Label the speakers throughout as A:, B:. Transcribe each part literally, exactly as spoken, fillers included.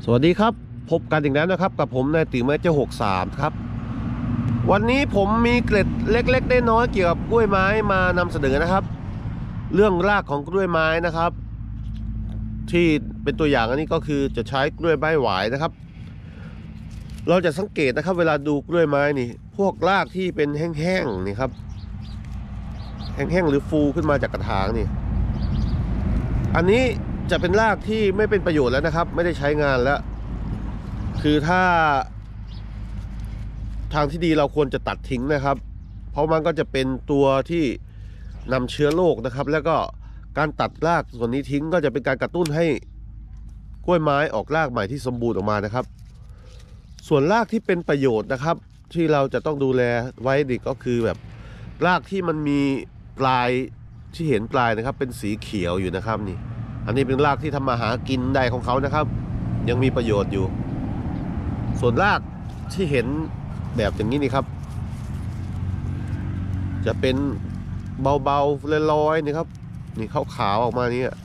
A: สวัสดีครับพบกันอีกแล้วนะครับกับผมนายติ๋วแม่เจ้าหกสามครับวันนี้ผมมีเกร็ดเล็กๆน้อยๆเกี่ยวกับกล้วยไม้มานำเสนอนะครับ เรื่องรากของกล้วยไม้นะครับ ที่เป็นตัวอย่างอันนี้ก็คือจะใช้กล้วยไม้หวายนะครับ เราจะสังเกตนะครับเวลาดูกล้วยไม้นี่พวกรากที่เป็นแห้งๆนี่ครับแห้งๆหรือฟูขึ้นมาจากกระถางนี่อันนี้จะเป็นรากที่ไม่เป็นประโยชน์แล้วนะครับไม่ได้ใช้งานแล้วคือถ้าทางที่ดีเราควรจะตัดทิ้งนะครับเพราะมันก็จะเป็นตัวที่นำเชื้อโรคนะครับแล้วก็การตัดรากส่วนนี้ทิ้งก็จะเป็นการกระตุ้นให้กล้วยไม้ออกรากใหม่ที่สมบูรณ์ออกมานะครับส่วนรากที่เป็นประโยชน์นะครับที่เราจะต้องดูแลไว้ดีก็คือแบบรากที่มันมีปลายที่เห็นปลายนะครับเป็นสีเขียวอยู่นะครับนี่อันนี้เป็นรากที่ทำมาหากินได้ของเขานะครับยังมีประโยชน์อยู่ส่วนรากที่เห็นแบบอย่างนี้นี่ครับจะเป็นเบาๆลอยๆนี่ครับนี่ขาวๆออกมานี่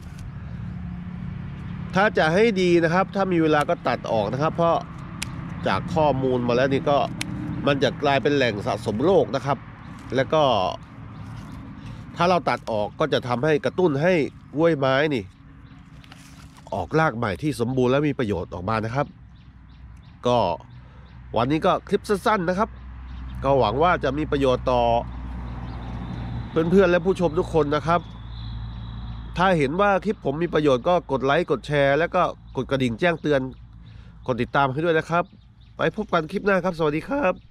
A: ถ้าจะให้ดีนะครับถ้ามีเวลาก็ตัดออกนะครับเพราะจากข้อมูลมาแล้วนี่ก็มันจะกลายเป็นแหล่งสะสมโรคนะครับแล้วก็ถ้าเราตัดออกก็จะทำให้กระตุ้นให้กล้วยไม้นี่ออกรากใหม่ที่สมบูรณ์และมีประโยชน์ออกมานะครับก็วันนี้ก็คลิปสั้นๆนะครับก็หวังว่าจะมีประโยชน์ต่อเพื่อนๆและผู้ชมทุกคนนะครับถ้าเห็นว่าคลิปผมมีประโยชน์ก็กดไลค์กดแชร์แล้วก็กดกระดิ่งแจ้งเตือนกดติดตามให้ด้วยนะครับไปพบกันคลิปหน้าครับสวัสดีครับ